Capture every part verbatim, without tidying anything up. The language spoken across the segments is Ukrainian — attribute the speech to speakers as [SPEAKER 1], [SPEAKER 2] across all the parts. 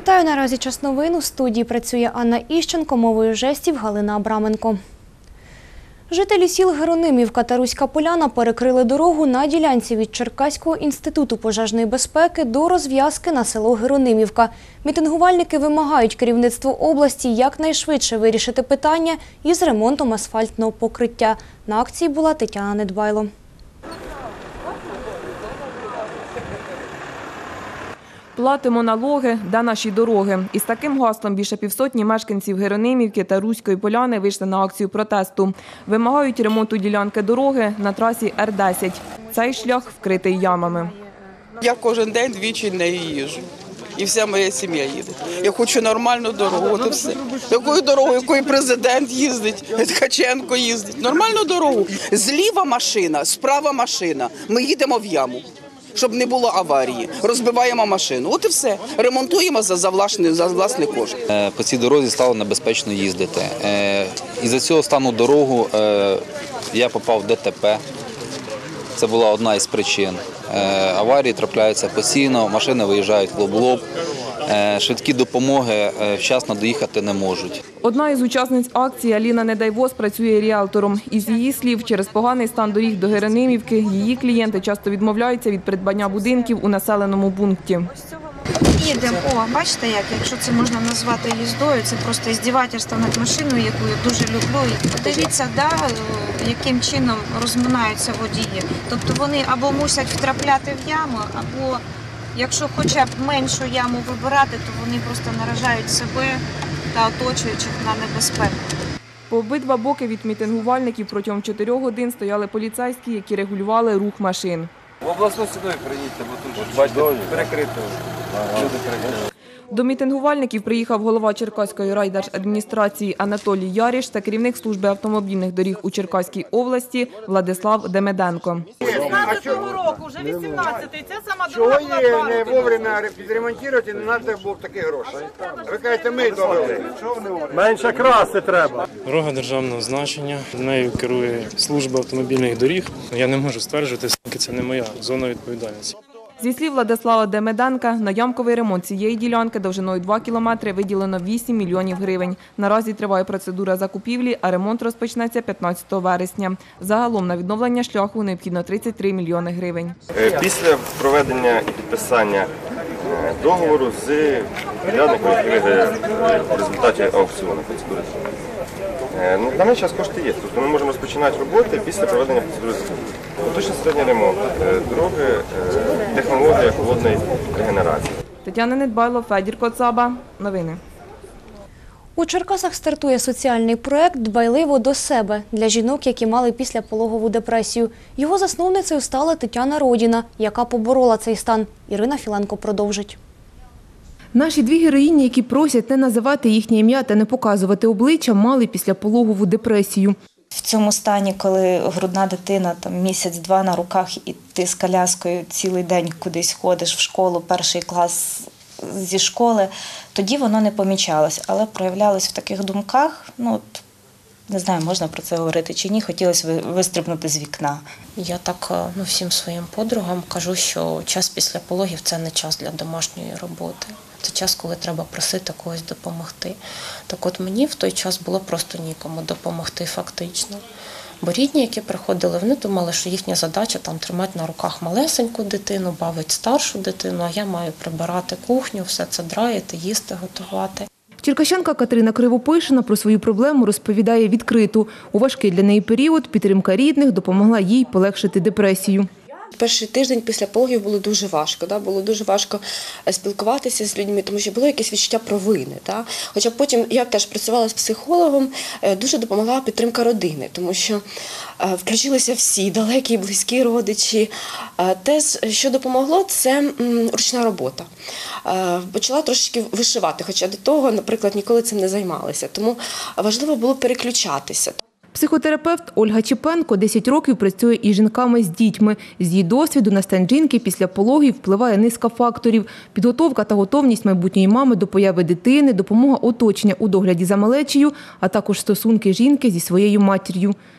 [SPEAKER 1] Вітаю, наразі час новин. У студії працює Анна Іщенко, мовою жестів Галина Абраменко. Жителі сіл Геронимівка та Руська Поляна перекрили дорогу на ділянці від Черкаського інституту пожежної безпеки до розв'язки на село Геронимівка. Мітингувальники вимагають керівництву області якнайшвидше вирішити питання із ремонтом асфальтного покриття. На акції була Тетяна Недбайло.
[SPEAKER 2] Платимо налоги, де наші дороги. Із таким гаслом більше півсотні мешканців Геронимівки та Руської Поляни вийшли на акцію протесту. Вимагають ремонту ділянки дороги на трасі Р десять. Цей шлях вкритий ямами.
[SPEAKER 3] Я кожен день двічі нею їжджу. І вся моя сім'я їде. Я хочу нормальну дорогу, от і все. Якою дорогою, якою президент їздить, Ткаченко їздить. Нормальну дорогу. Зліва машина, справа машина. Ми їдемо в яму, щоб не було аварії. Розбиваємо машину. От і все. Ремонтуємо за, за, власний, за власний кошт.
[SPEAKER 4] По цій дорозі стало небезпечно їздити. Із-за цього стану дорогу я попав в Д Т П. Це була одна із причин. Аварії трапляються постійно, машини виїжджають лоб в лоб. Швидкі допомоги вчасно доїхати не можуть.
[SPEAKER 2] Одна із учасниць акції, Аліна Недайвоз, працює ріелтором. Із її слів, через поганий стан доріг до Геронимівки її клієнти часто відмовляються від придбання будинків у населеному пункті.
[SPEAKER 5] Їдемо, о, бачите як, якщо це можна назвати їздою, це просто іздівательство над машиною, яку я дуже люблю. Подивіться, да, яким чином розминаються водії. Тобто вони або мусять втрапляти в яму, або якщо хоча б меншу яму вибирати, то вони просто наражають себе та оточуючих на небезпеку.
[SPEAKER 2] По обидва боки від мітингувальників протягом чотирьох годин стояли поліцейські, які регулювали рух машин.
[SPEAKER 6] В обласну сюди приїдьте, бо тут, бачите, перекрито. Люди перекрили.
[SPEAKER 2] До мітингувальників приїхав голова Черкаської райдержадміністрації Анатолій Яріш та керівник служби автомобільних доріг у Черкаській області Владислав Демиденко.
[SPEAKER 7] шістнадцятого року, вже вісімнадцятий, це сама
[SPEAKER 8] Чого
[SPEAKER 7] дорога
[SPEAKER 8] є
[SPEAKER 7] була
[SPEAKER 8] не вовремя підремонтувати, не треба було таких грошей. Ви кажете, ми довели.
[SPEAKER 9] Менше краси треба. Дорога державного значення, нею керує служба автомобільних доріг. Я не можу стверджувати, що це не моя зона відповідальності.
[SPEAKER 2] Зі слів Владислава Демиденка, на ямковий ремонт цієї ділянки довжиною два кілометри виділено вісім мільйонів гривень. Наразі триває процедура закупівлі, а ремонт розпочнеться п'ятнадцятого вересня. Загалом на відновлення шляху необхідно тридцять три мільйони гривень.
[SPEAKER 6] Після проведення і підписання договору з підрядником, який виграє в результаті аукціону процедури. Ну, в даний час кошти є, тобто ми можемо розпочинати роботи після проведення процедури закупівлі. Поточний середній ремонт дороги, технологія холодної регенерації.
[SPEAKER 2] Тетяна Недбайло, Федір Коцаба. Новини.
[SPEAKER 1] У Черкасах стартує соціальний проект «Дбайливо до себе» для жінок, які мали післяпологову депресію. Його засновницею стала Тетяна Родіна, яка поборола цей стан. Ірина Філенко продовжить.
[SPEAKER 10] Наші дві героїні, які просять не називати їхнє ім'я та не показувати обличчя, мали післяпологову депресію.
[SPEAKER 11] В цьому стані, коли грудна дитина там місяць-два на руках і ти з коляскою цілий день кудись ходиш в школу, перший клас зі школи, тоді воно не помічалось, але проявлялось в таких думках, ну, от, не знаю, можна про це говорити чи ні, хотілося вистрибнути з вікна.
[SPEAKER 12] Я так ну, всім своїм подругам кажу, що час після пологів – це не час для домашньої роботи. Це час, коли треба просити когось допомогти. Так от мені в той час було просто нікому допомогти фактично. Бо рідні, які приходили, вони думали, що їхня задача там тримати на руках малесеньку дитину, бавити старшу дитину, а я маю прибирати кухню, все це драїти, їсти, готувати.
[SPEAKER 10] Черкащанка Катерина Кривопишина про свою проблему розповідає відкрито. У важкий для неї період підтримка рідних допомогла їй полегшити депресію.
[SPEAKER 13] Перший тиждень після пологів було дуже важко. Да? Було дуже важко спілкуватися з людьми, тому що було якесь відчуття провини. Да? Хоча потім я теж працювала з психологом, дуже допомогла підтримка родини, тому що включилися всі далекі і близькі родичі. Те, що допомогло, це ручна робота. Почала трошечки вишивати, хоча до того, наприклад, ніколи цим не займалася. Тому важливо було переключатися.
[SPEAKER 10] Психотерапевт Ольга Чепенко десять років працює із жінками з дітьми. З її досвіду на стан жінки після пологів впливає низка факторів – підготовка та готовність майбутньої мами до появи дитини, допомога оточення у догляді за малечею, а також стосунки жінки зі своєю матір'ю.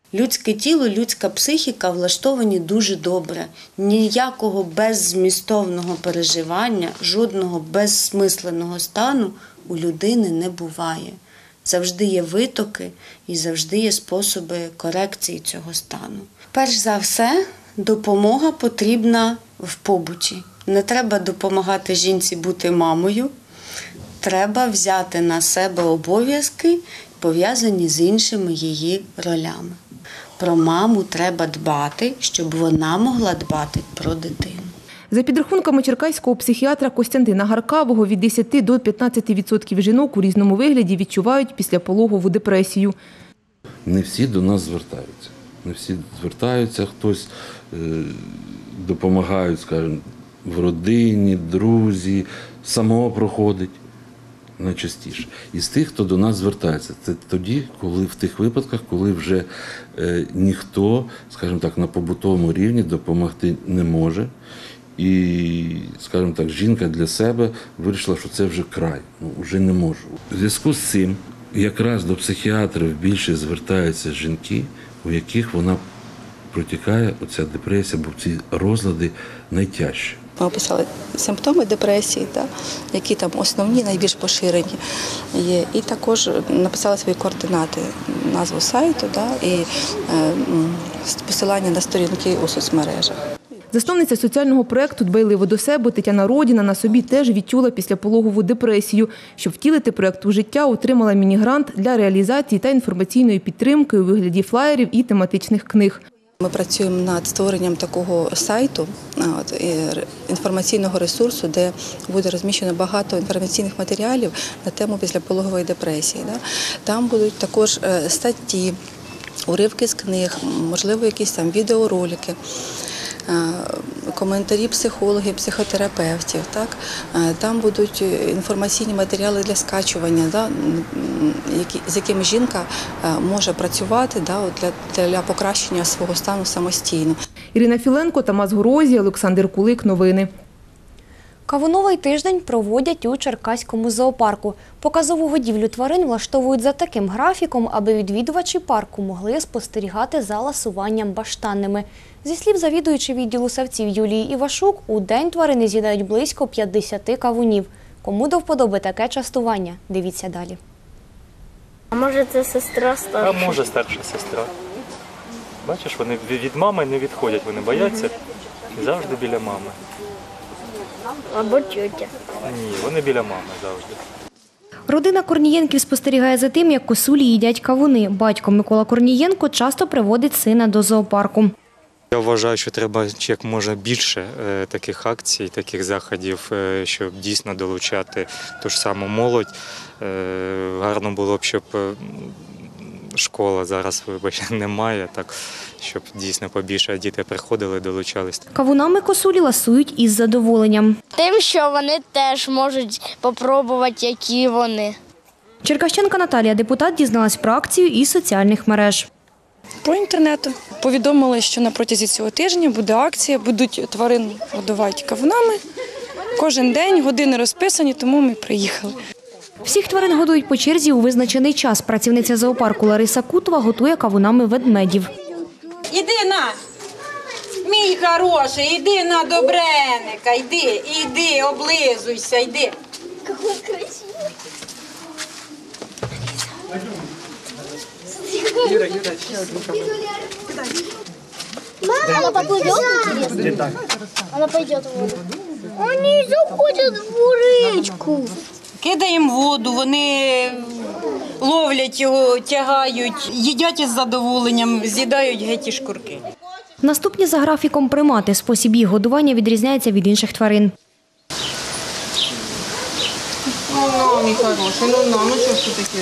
[SPEAKER 14] Людське тіло, людська психіка влаштовані дуже добре. Ніякого беззмістовного переживання, жодного безсмисленого стану у людини не буває. Завжди є витоки і завжди є способи корекції цього стану. Перш за все, допомога потрібна в побуті. Не треба допомагати жінці бути мамою, треба взяти на себе обов'язки, пов'язані з іншими її ролями. Про маму треба дбати, щоб вона могла дбати про дитину.
[SPEAKER 10] За підрахунками черкаського психіатра Костянтина Гаркавого, від десяти до п'ятнадцяти відсотків жінок у різному вигляді відчувають післяпологову депресію.
[SPEAKER 15] Не всі до нас звертаються. Не всі звертаються, хтось е, допомагають, скажімо, в родині, друзі, самого проходить найчастіше. І з тих, хто до нас звертається, це тоді, коли в тих випадках, коли вже е, ніхто, скажімо так, на побутовому рівні допомогти не може. І, скажімо так, жінка для себе вирішила, що це вже край, ну, вже не можу. У зв'язку з цим якраз до психіатрів більше звертаються жінки, у яких вона протікає, оця депресія, бо ці розлади найтяжчі.
[SPEAKER 16] Ми описали симптоми депресії, та, які там основні, найбільш поширені є. І також написали свої координати, назву сайту та, і е, посилання на сторінки у соцмережах.
[SPEAKER 10] Засновниця соціального проєкту «Дбайливо до себе» Тетяна Родіна на собі теж відчула післяпологову депресію. Щоб втілити проєкт у життя, отримала міні-грант для реалізації та інформаційної підтримки у вигляді флаєрів і тематичних книг.
[SPEAKER 16] Ми працюємо над створенням такого сайту, от, інформаційного ресурсу, де буде розміщено багато інформаційних матеріалів на тему післяпологової депресії. Да? Там будуть також статті, уривки з книг, можливо, якісь там відеоролики, коментарі психологів, психотерапевтів. Так? Там будуть інформаційні матеріали для скачування, да? які, з якими жінка може працювати, да? для, для покращення свого стану самостійно.
[SPEAKER 10] Ірина Філенко, Тамас Горозія, Олександр Кулик. Новини.
[SPEAKER 1] Кавуновий тиждень проводять у Черкаському зоопарку. Показову годівлю тварин влаштовують за таким графіком, аби відвідувачі парку могли спостерігати за ласуванням баштанними. Зі слів завідуючої відділу савців Юлії Івашук, у день тварини з'їдають близько п'ятдесят кавунів. Кому до вподоби таке частування? Дивіться далі.
[SPEAKER 17] А може це сестра старша?
[SPEAKER 18] А може старша сестра. Бачиш, вони від мами не відходять, вони бояться і завжди біля мами.
[SPEAKER 17] Або тьотя.
[SPEAKER 18] Ні, вони біля мами завжди.
[SPEAKER 1] Родина Корнієнків спостерігає за тим, як косулі їдять кавуни. Батько Микола Корнієнко часто приводить сина до зоопарку.
[SPEAKER 19] Я вважаю, що треба як можна більше таких акцій, таких заходів, щоб дійсно долучати ту ж саму молодь. Гарно було б, щоб школа зараз, вибачте, немає, так, щоб дійсно побільше діти приходили, долучались.
[SPEAKER 1] Кавунами косулі ласують із задоволенням.
[SPEAKER 17] Тим, що вони теж можуть спробувати, які вони.
[SPEAKER 1] Черкащанка Наталія, депутат, дізналась про акцію із соціальних мереж.
[SPEAKER 20] По інтернету. Повідомили, що на протязі цього тижня буде акція, будуть тварин годувати кавунами. Кожен день, години розписані, тому ми приїхали.
[SPEAKER 1] Всіх тварин годують по черзі у визначений час. Працівниця зоопарку Лариса Кутова готує кавунами ведмедів.
[SPEAKER 21] Іди на, мій хороший, іди на добреника, іди, іди, облизуйся, іди.
[SPEAKER 17] Який красивий.
[SPEAKER 21] Юра, Юра, ще одну.
[SPEAKER 17] Мама, она поплывет, интересно? Она пойдет в воду. Они заходят в речку.
[SPEAKER 21] Кидаємо воду, вони ловлять його, тягають, їдять із задоволенням, з'їдають геть і шкурки.
[SPEAKER 1] Наступні за графіком примати. Спосіб їх годування відрізняється від інших тварин.
[SPEAKER 21] Ну, мій хороший, ну, ну, ну, що ж ти таке?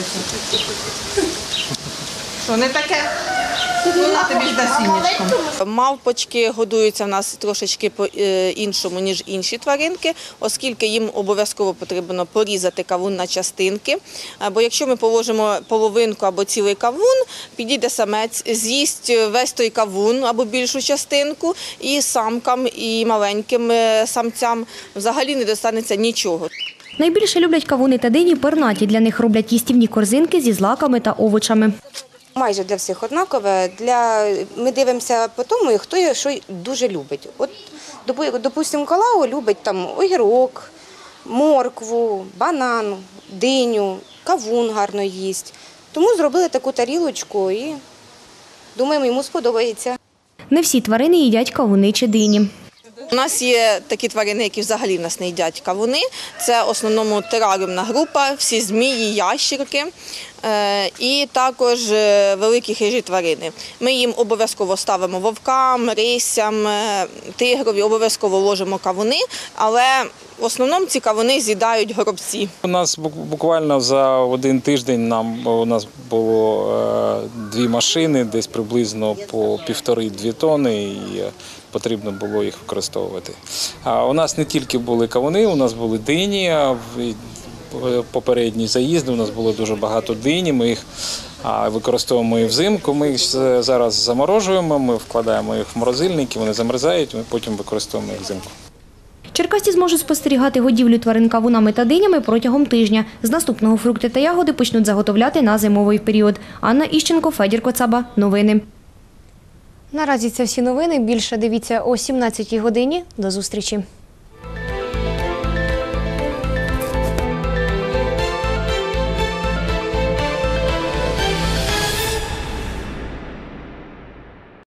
[SPEAKER 21] Що, не таке? Ну, на тобі ж дасть сінечком.
[SPEAKER 22] Мавпочки годуються в нас трошечки по-іншому, ніж інші тваринки, оскільки їм обов'язково потрібно порізати кавун на частинки. Бо якщо ми положимо половинку або цілий кавун, підійде самець, з'їсть весь той кавун або більшу частинку, і самкам, і маленьким самцям взагалі не достанеться нічого.
[SPEAKER 1] Найбільше люблять кавуни та дині пернаті. Для них роблять їстівні корзинки зі злаками та овочами.
[SPEAKER 3] Майже для всіх однакове. Для... Ми дивимося по тому, хто що дуже любить. От, допустимо, Колао любить там огірок, моркву, банан, диню, кавун гарно їсть. Тому зробили таку тарілочку і думаємо, йому сподобається.
[SPEAKER 1] Не всі тварини їдять кавуни чи дині.
[SPEAKER 22] У нас є такі тварини, які взагалі в нас не їдять кавуни. Це в основному тераріумна група, всі змії, ящірки і також великі хижі тварини. Ми їм обов'язково ставимо вовкам, рисям, тигрові, обов'язково ложимо кавуни, але в основному ці кавуни з'їдають горобці.
[SPEAKER 4] У нас буквально за один тиждень нам у нас було дві машини, десь приблизно по півтори-дві тони, і потрібно було їх використовувати. А у нас не тільки були кавуни, у нас були дині. Попередні заїзди у нас було дуже багато дині. Ми їх використовуємо і взимку. Ми їх зараз заморожуємо, ми вкладаємо їх в морозильники, вони замерзають, ми потім використовуємо їх взимку.
[SPEAKER 1] Черкасці зможуть спостерігати годівлю тварин кавунами та динями протягом тижня. З наступного фрукти та ягоди почнуть заготовляти на зимовий період. Анна Іщенко, Федір Коцаба. Новини. Наразі це всі новини. Більше дивіться о сімнадцятій годині. До зустрічі.